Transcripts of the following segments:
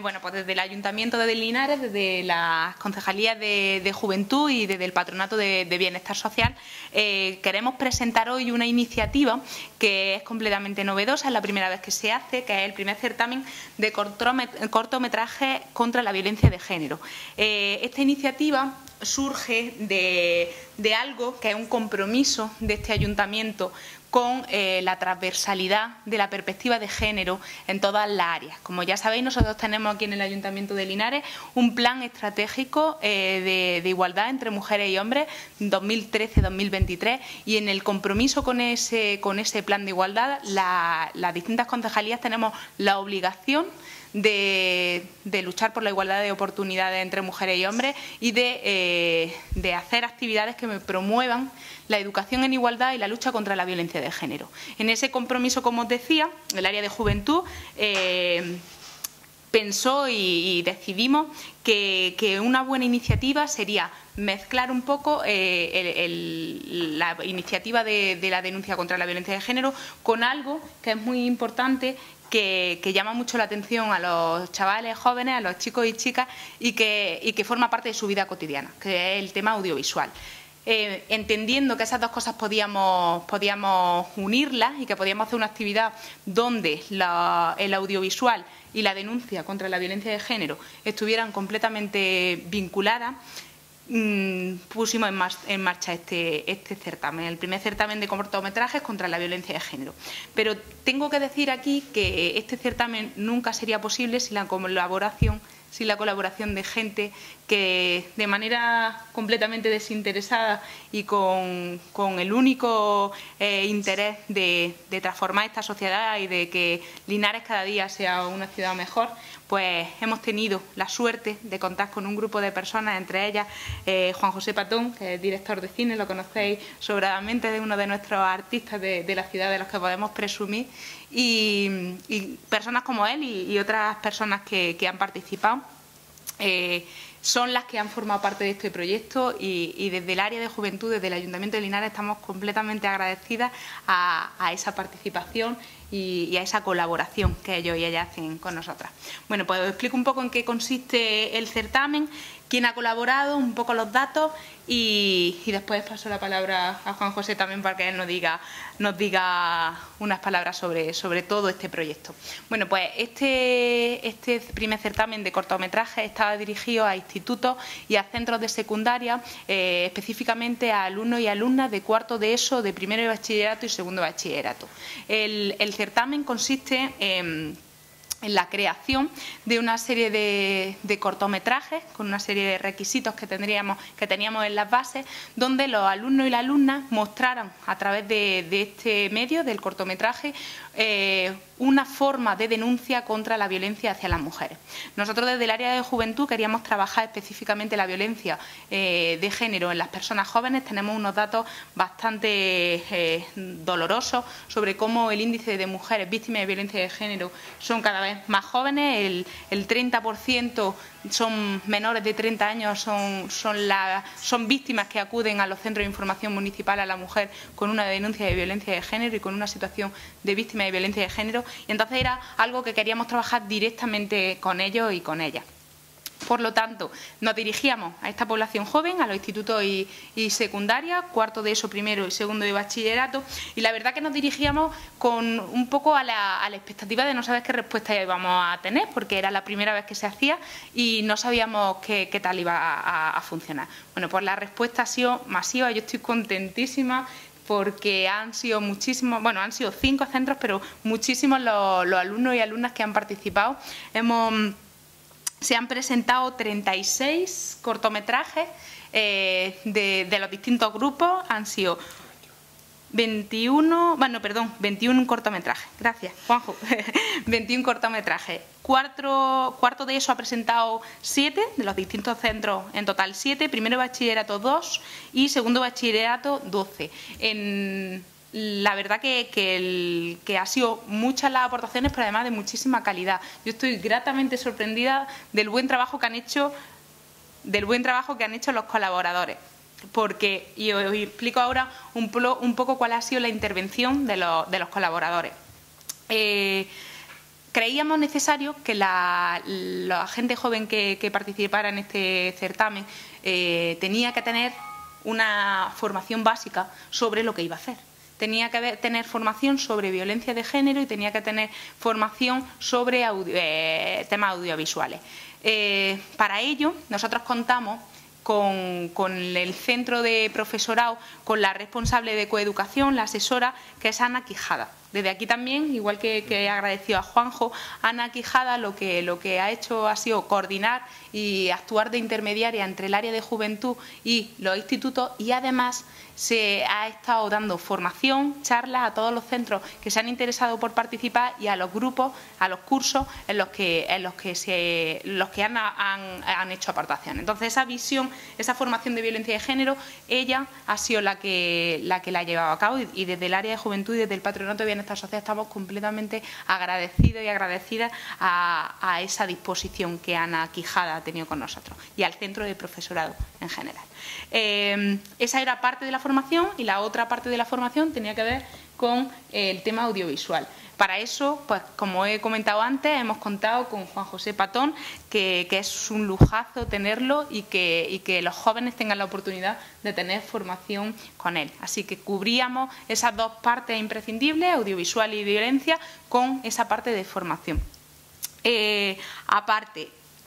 Bueno, pues desde el Ayuntamiento de Linares, desde las concejalías de Juventud y desde el Patronato de Bienestar Social, queremos presentar hoy una iniciativa que es completamente novedosa, es la primera vez que se hace, que es el primer certamen de cortometraje contra la violencia de género. Esta iniciativa surge de algo que es un compromiso de este ayuntamiento con la transversalidad de la perspectiva de género en todas las áreas. Como ya sabéis, nosotros tenemos aquí en el Ayuntamiento de Linares un plan estratégico de igualdad entre mujeres y hombres 2013-2023, y en el compromiso con ese plan de igualdad las distintas concejalías tenemos la obligación de luchar por la igualdad de oportunidades entre mujeres y hombres y de hacer actividades que promuevan la educación en igualdad y la lucha contra la violencia de género. En ese compromiso, como os decía, el área de juventud pensó y decidimos que una buena iniciativa sería mezclar un poco la iniciativa de la denuncia contra la violencia de género con algo que es muy importante, que llama mucho la atención a los chavales jóvenes, a los chicos y chicas, y que forma parte de su vida cotidiana, que es el tema audiovisual. Entendiendo que esas dos cosas podíamos unirlas y que podíamos hacer una actividad donde el audiovisual y la denuncia contra la violencia de género estuvieran completamente vinculadas, pusimos en marcha este certamen, el primer certamen de cortometrajes contra la violencia de género. Pero tengo que decir aquí que este certamen nunca sería posible sin la colaboración de gente que de manera completamente desinteresada y con el único interés de transformar esta sociedad y de que Linares cada día sea una ciudad mejor, pues hemos tenido la suerte de contar con un grupo de personas, entre ellas Juan José Patón, que es director de cine, lo conocéis sobradamente, es uno de nuestros artistas de la ciudad de los que podemos presumir, y personas como él y otras personas que han participado. Son las que han formado parte de este proyecto y desde el área de juventud, desde el Ayuntamiento de Linares, estamos completamente agradecidas a esa participación y a esa colaboración que ellos y ellas hacen con nosotras. Bueno, pues os explico un poco en qué consiste el certamen, quién ha colaborado, un poco los datos y después paso la palabra a Juan José también para que él nos diga unas palabras sobre todo este proyecto. Bueno, pues este primer certamen de cortometrajes estaba dirigido a institutos y a centros de secundaria, específicamente a alumnos y alumnas de cuarto de ESO, de primero de bachillerato y segundo de bachillerato. El certamen consiste en la creación de una serie de cortometrajes con una serie de requisitos que teníamos en las bases, donde los alumnos y las alumnas mostraran a través de este medio, del cortometraje, una forma de denuncia contra la violencia hacia las mujeres. Nosotros desde el área de juventud queríamos trabajar específicamente la violencia de género en las personas jóvenes. Tenemos unos datos bastante dolorosos sobre cómo el índice de mujeres víctimas de violencia de género son cada vez más jóvenes. El 30% son menores de 30 años, son víctimas que acuden a los centros de información municipal a la mujer con una denuncia de violencia de género y con una situación de víctima de violencia de género, y entonces era algo que queríamos trabajar directamente con ellos y con ellas. Por lo tanto, nos dirigíamos a esta población joven, a los institutos y secundarias, cuarto de ESO, primero y segundo de bachillerato, y la verdad que nos dirigíamos con un poco a la expectativa de no saber qué respuesta íbamos a tener, porque era la primera vez que se hacía y no sabíamos qué tal iba a funcionar. Bueno, pues la respuesta ha sido masiva, yo estoy contentísima, porque han sido muchísimos, bueno, han sido 5 centros, pero muchísimos los alumnos y alumnas que han participado. Se han presentado 36 cortometrajes de los distintos grupos, han sido 21 cortometrajes, gracias Juanjo, 21 cortometrajes. Cuarto de ESO ha presentado 7, de los distintos centros en total 7, primero de bachillerato 2 y segundo de bachillerato 12. La verdad que ha sido muchas las aportaciones, pero además de muchísima calidad. Yo estoy gratamente sorprendida del buen trabajo que han hecho los colaboradores. Y os explico ahora un poco cuál ha sido la intervención de los colaboradores. creíamos necesario que la gente joven que participara en este certamen tenía que tener una formación básica sobre lo que iba a hacer. Tenía que tener formación sobre violencia de género y tenía que tener formación sobre temas audiovisuales. Para ello, nosotros contamos con el centro de profesorado, con la responsable de coeducación, la asesora, que es Ana Quijada. Desde aquí también, igual que he agradecido a Juanjo, Ana Quijada lo que ha hecho ha sido coordinar y actuar de intermediaria entre el área de juventud y los institutos, y además se ha estado dando formación, charlas a todos los centros que se han interesado por participar y a los grupos, a los cursos en los que han hecho aportaciones. Entonces, esa visión, esa formación de violencia de género, ella ha sido la que la ha llevado a cabo, y desde el área de juventud y desde el Patronato de Bienestar Social estamos completamente agradecidos y agradecidas a esa disposición que Ana Quijada ha tenido con nosotros y al centro de profesorado en general. Esa era parte de la formación, y la otra parte de la formación tenía que ver con el tema audiovisual. Para eso, pues como he comentado antes, hemos contado con Juan José Patón, que es un lujazo tenerlo, y que los jóvenes tengan la oportunidad de tener formación con él. Así que cubríamos esas dos partes imprescindibles, audiovisual y violencia, con esa parte de formación. Aparte,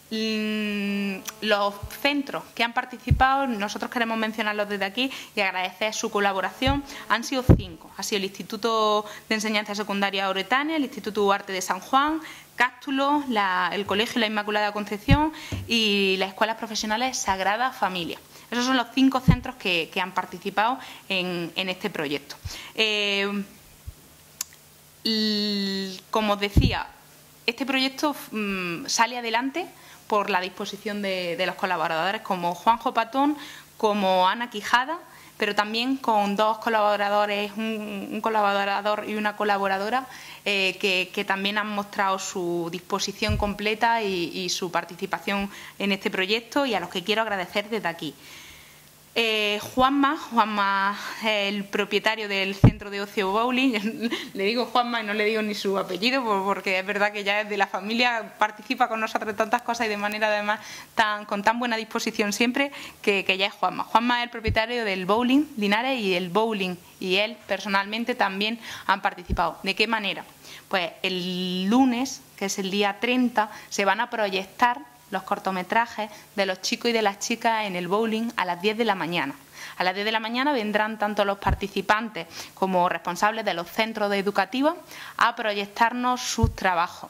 los centros que han participado, nosotros queremos mencionarlos desde aquí y agradecer su colaboración. Han sido 5. Ha sido el Instituto de Enseñanza Secundaria Oretania, el Instituto Duarte de San Juan, Cástulo, el Colegio La Inmaculada Concepción y las Escuelas Profesionales Sagrada Familia. Esos son los 5 centros que han participado en este proyecto. Como os decía, este proyecto sale adelante por la disposición de los colaboradores como Juanjo Patón, como Ana Quijada, pero también con 2 colaboradores, un colaborador y una colaboradora, que también han mostrado su disposición completa y su participación en este proyecto, y a los que quiero agradecer desde aquí. Juanma es el propietario del centro de ocio bowling. Le digo Juanma y no le digo ni su apellido, porque es verdad que ya es de la familia, participa con nosotros en tantas cosas y de manera además con tan buena disposición siempre, que ya es Juanma. Juanma es el propietario del Bowling Linares, y el bowling y él personalmente también han participado. ¿De qué manera? Pues el lunes, que es el día 30, se van a proyectar los cortometrajes de los chicos y de las chicas en el bowling a las 10 de la mañana. A las 10 de la mañana vendrán tanto los participantes como responsables de los centros educativos a proyectarnos sus trabajos.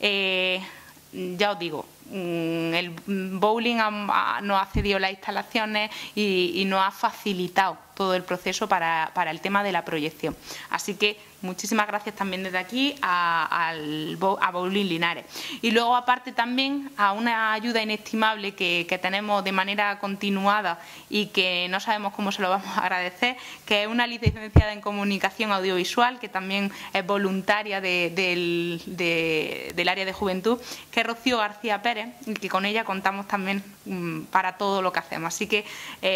Ya os digo, el bowling nos ha cedido las instalaciones y nos ha facilitado todo el proceso para el tema de la proyección. Así que muchísimas gracias también desde aquí a Bowling Linares. Y luego, aparte, también a una ayuda inestimable que tenemos de manera continuada y que no sabemos cómo se lo vamos a agradecer, que es una licenciada en comunicación audiovisual, que también es voluntaria del área de juventud, que es Rocío García Pérez, y que con ella contamos también para todo lo que hacemos. Así que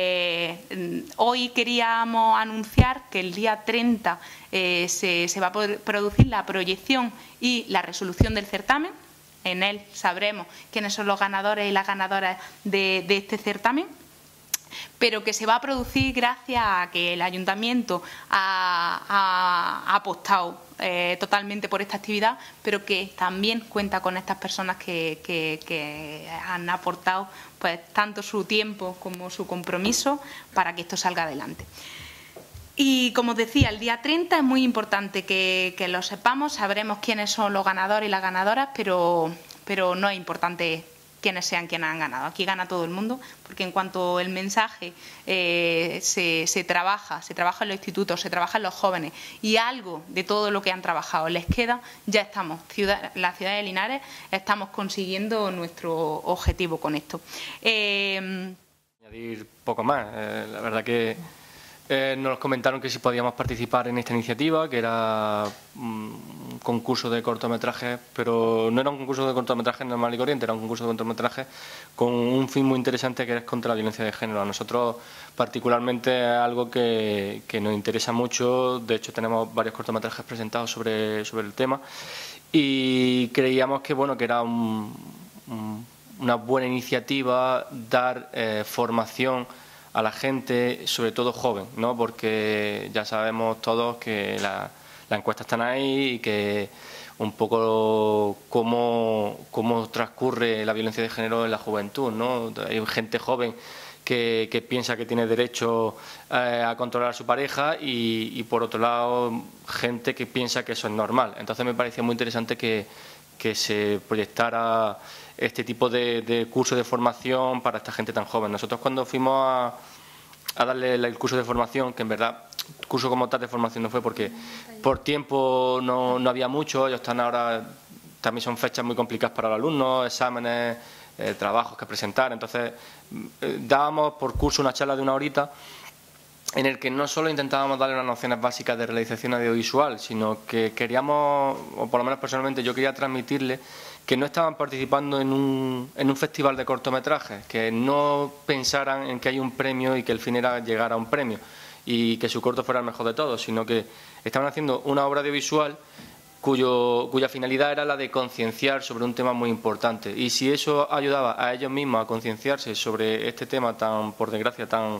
hoy queríamos anunciar que el día 30 se va a poder producir la proyección y la resolución del certamen. En él sabremos quiénes son los ganadores y las ganadoras de este certamen, pero que se va a producir gracias a que el Ayuntamiento ha apostado totalmente por esta actividad, pero que también cuenta con estas personas que han aportado pues tanto su tiempo como su compromiso para que esto salga adelante. Y como os decía, el día 30 es muy importante que lo sepamos, sabremos quiénes son los ganadores y las ganadoras, pero no es importante quiénes sean quienes han ganado. Aquí gana todo el mundo, porque en cuanto el mensaje se trabaja en los institutos, se trabaja en los jóvenes, y algo de todo lo que han trabajado les queda, ya estamos, la ciudad de Linares, estamos consiguiendo nuestro objetivo con esto. Añadir poco más. La verdad que nos comentaron que si podíamos participar en esta iniciativa, que era un concurso de cortometrajes, pero no era un concurso de cortometrajes normal y corriente, era un concurso de cortometrajes con un fin muy interesante, que es contra la violencia de género. A nosotros particularmente es algo que nos interesa mucho. De hecho, tenemos varios cortometrajes presentados sobre el tema, y creíamos que, bueno, que era una buena iniciativa dar formación a la gente, sobre todo joven, ¿no? Porque ya sabemos todos que las encuestas están ahí y que un poco cómo transcurre la violencia de género en la juventud, ¿no? Hay gente joven que piensa que tiene derecho a controlar a su pareja y por otro lado gente que piensa que eso es normal. Entonces me parecía muy interesante que se proyectara este tipo de curso de formación para esta gente tan joven. Nosotros cuando fuimos a darle el curso de formación, que en verdad curso como tal de formación no fue porque por tiempo no había mucho, ellos están ahora, también son fechas muy complicadas para los alumnos, exámenes, trabajos que presentar, entonces dábamos por curso una charla de 1 horita en el que no solo intentábamos darle unas nociones básicas de realización audiovisual, sino que queríamos, o por lo menos personalmente yo quería transmitirle que no estaban participando en un festival de cortometrajes, que no pensaran en que hay un premio y que el fin era llegar a un premio y que su corto fuera el mejor de todos, sino que estaban haciendo una obra audiovisual cuya finalidad era la de concienciar sobre un tema muy importante. Y si eso ayudaba a ellos mismos a concienciarse sobre este tema tan, por desgracia, tan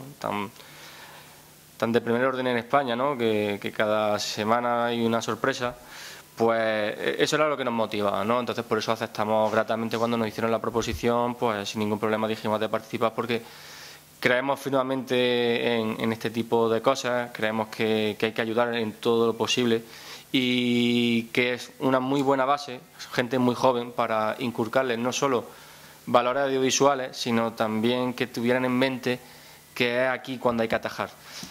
de primer orden en España, ¿no? Que cada semana hay una sorpresa, pues eso era lo que nos motivaba, ¿no? Entonces por eso aceptamos gratamente cuando nos hicieron la proposición, pues sin ningún problema dijimos de participar, porque creemos firmemente en este tipo de cosas, creemos que hay que ayudar en todo lo posible y que es una muy buena base, gente muy joven, para inculcarles no solo valores audiovisuales, sino también que tuvieran en mente que es aquí cuando hay que atajar.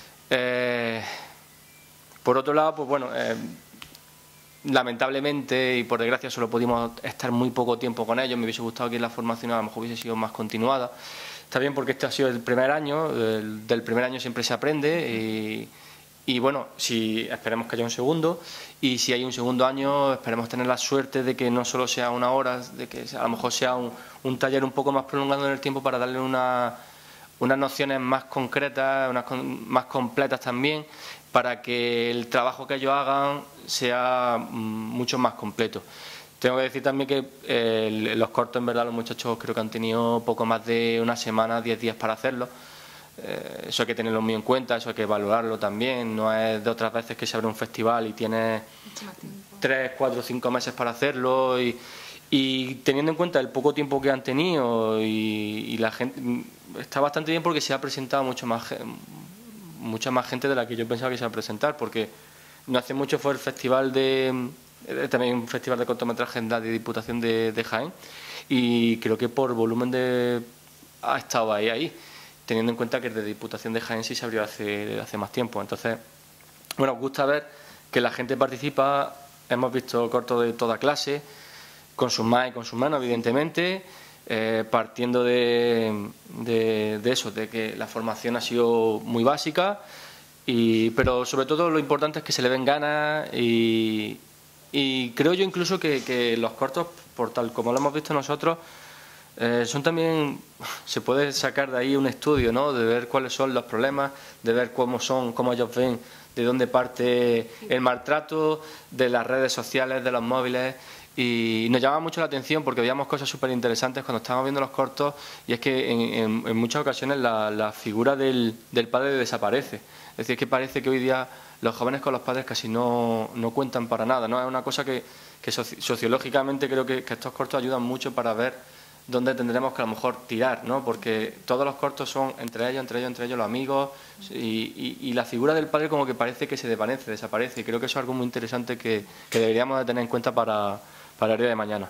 Por otro lado, pues bueno, lamentablemente y por desgracia solo pudimos estar muy poco tiempo con ellos. Me hubiese gustado que la formación a lo mejor hubiese sido más continuada. Está bien porque este ha sido el primer año, del primer año siempre se aprende y bueno, si esperemos que haya un segundo y si hay un segundo año esperemos tener la suerte de que no solo sea 1 hora, de que a lo mejor sea un taller un poco más prolongado en el tiempo para darle unas nociones más concretas, más completas también, para que el trabajo que ellos hagan sea mucho más completo. Tengo que decir también que los cortos, en verdad, los muchachos creo que han tenido poco más de 1 semana, 10 días para hacerlo. Eso hay que tenerlo muy en cuenta, eso hay que valorarlo también. No es de otras veces que se abre un festival y tienes 3, 4, 5 meses para hacerlo y teniendo en cuenta el poco tiempo que han tenido y la gente, está bastante bien porque se ha presentado mucha más gente de la que yo pensaba que se iba a presentar, porque no hace mucho fue el festival también un festival de cortometrajes de Diputación de Jaén y creo que por volumen ha estado ahí, teniendo en cuenta que el de Diputación de Jaén sí se abrió hace más tiempo. Entonces, bueno, nos gusta ver que la gente participa, hemos visto cortos de toda clase, con sus más y con sus menos, evidentemente, partiendo de eso, de que la formación ha sido muy básica, pero sobre todo lo importante es que se le ven ganas y creo yo incluso que los cortos, por tal como lo hemos visto nosotros, son también, se puede sacar de ahí un estudio, ¿no? De ver cuáles son los problemas, de ver cómo ellos ven, de dónde parte el maltrato, de las redes sociales, de los móviles. Y nos llama mucho la atención porque veíamos cosas súper interesantes cuando estábamos viendo los cortos, y es que en muchas ocasiones la figura del padre desaparece. Es decir, que parece que hoy día los jóvenes con los padres casi no cuentan para nada, ¿no? Es una cosa que sociológicamente creo que estos cortos ayudan mucho para ver dónde tendremos que a lo mejor tirar, ¿no? Porque todos los cortos son entre ellos los amigos y la figura del padre como que parece que se desaparece, y creo que eso es algo muy interesante que deberíamos de tener en cuenta para el día de mañana.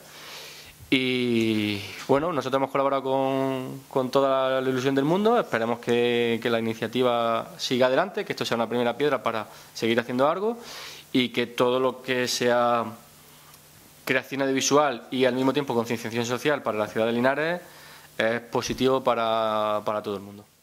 Y bueno, nosotros hemos colaborado con toda la ilusión del mundo, esperemos que la iniciativa siga adelante, que esto sea una primera piedra para seguir haciendo algo y que todo lo que sea creación audiovisual y al mismo tiempo concienciación social para la ciudad de Linares es positivo para todo el mundo.